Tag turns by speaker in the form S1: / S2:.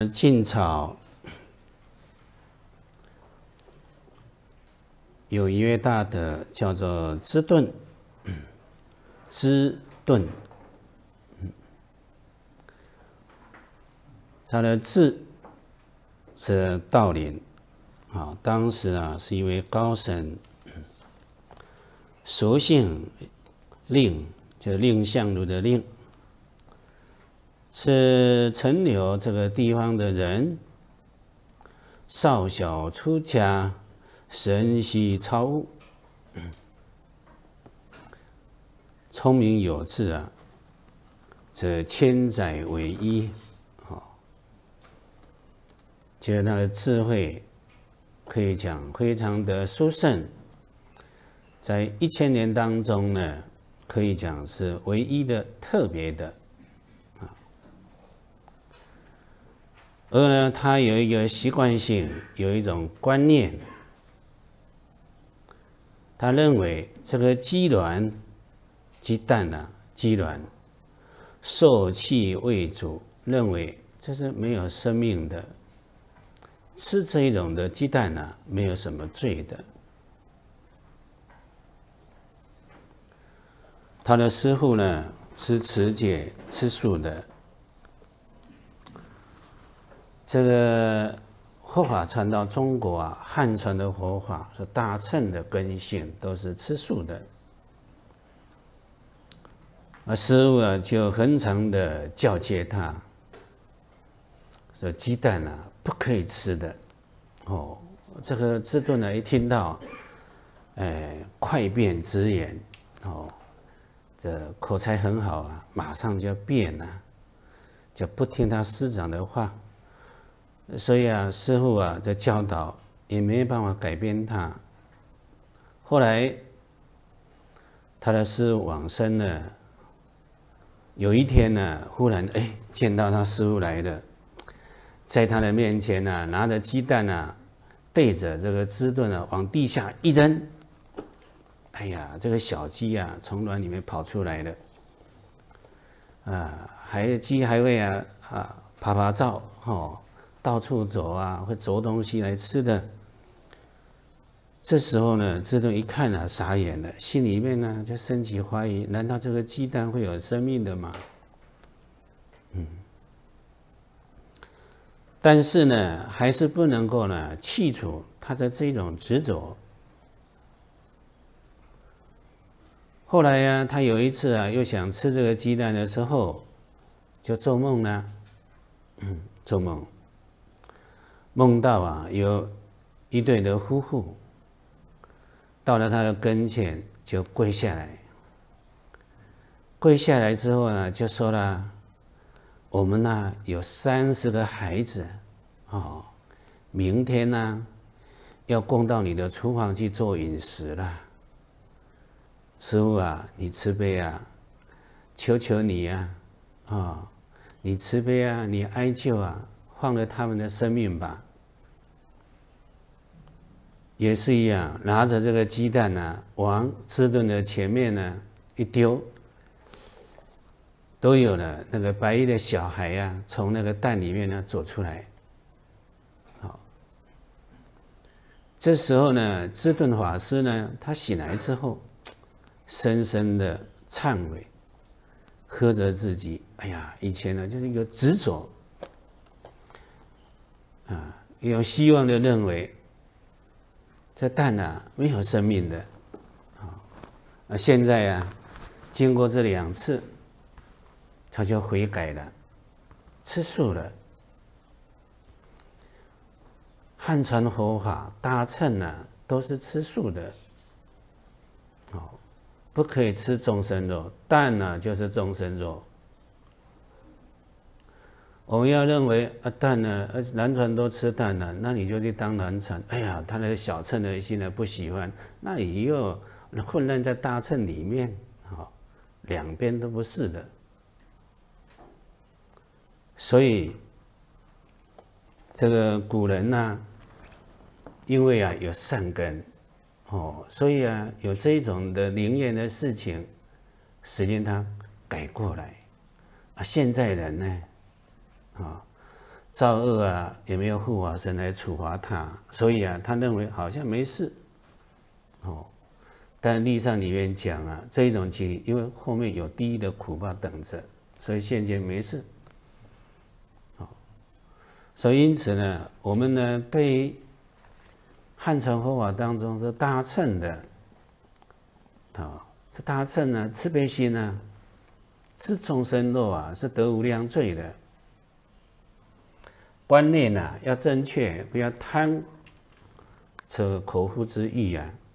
S1: 晋朝有一位大德叫做支顿，支顿，他的字是道林，当时是一位高僧，俗姓蔺，就是蔺相如的蔺，是陈留这个地方的人，少小出家，神悉超悟，聪明有志则千载为一，觉得他的智慧可以讲非常的殊胜，在1000年当中呢，可以讲是唯一的、特别的。而呢，他有一个习惯性，有一种观念，他认为这个鸡卵、鸡蛋鸡卵受气未煮，认为这是没有生命的，吃这一种的鸡蛋没有什么罪的。他的师父呢是持戒吃素的。这个佛法传到中国汉传的佛法是大乘的根性，都是吃素的。师父就很常的教诫他，说鸡蛋不可以吃的。这个支顿一听到，快辩直言，这口才很好马上就变就不听他师长的话。所以师父的教导也没办法改变他。后来他的师父往生了，有一天忽然见到他师父来了，在他的面前拿着鸡蛋对着这个支顿往地下一扔，哎呀，这个小鸡从卵里面跑出来了，鸡还会爬爬照到处走会啄东西来吃的。这时候呢，支顿一看傻眼了，心里面就升起怀疑：难道这个鸡蛋会有生命的吗？但是呢，还是不能够去除他的这种执着。后来他有一次又想吃这个鸡蛋的时候，就做梦了，做梦。梦到有一对的夫妇到了他的跟前，就跪下来。跪下来之后就说了：“我们有30个孩子，明天要供到你的厨房去做饮食了。师父你慈悲求求你你慈悲你哀救放了他们的生命吧。”也是一样，拿着这个鸡蛋往支顿的前面一丢，都有了那个白衣的小孩从那个蛋里面走出来。这时候呢，支顿法师他醒来之后，深深的忏悔，呵责自己，哎呀，以前就是一个执着有希望的认为这蛋没有生命的现在经过这2次，他就悔改了，吃素了。汉传佛法大乘都是吃素的，不可以吃众生肉，蛋就是众生肉。我们要认为蛋南传都吃蛋那你就去当南传。哎呀，他那个小乘的心不喜欢，那你又混乱在大乘里面两边都不是的。所以这个古人因为有善根所以有这一种的灵验的事情，使令他改过来现在人呢造恶啊，也没有护法神来处罚他，所以啊，他认为好像没事，哦。但历上里面讲啊，这一种经历，因为后面有地狱的苦报等着，所以现前没事。所以因此呢，我们呢对于汉传佛法当中是大乘的，这大乘呢慈悲心呢，是众生肉啊，是得无量罪的。观念啊要正确，不要贪这口腹之欲啊。